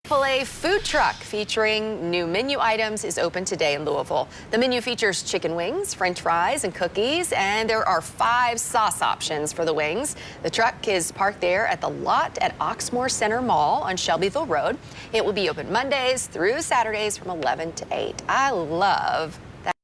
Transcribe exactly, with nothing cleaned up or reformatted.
Chick-fil-A food truck featuring new menu items is open today in Louisville. The menu features chicken wings, french fries, and cookies, and there are five sauce options for the wings. The truck is parked there at the lot at Oxmoor Center Mall on Shelbyville Road. It will be open Mondays through Saturdays from eleven to eight. I love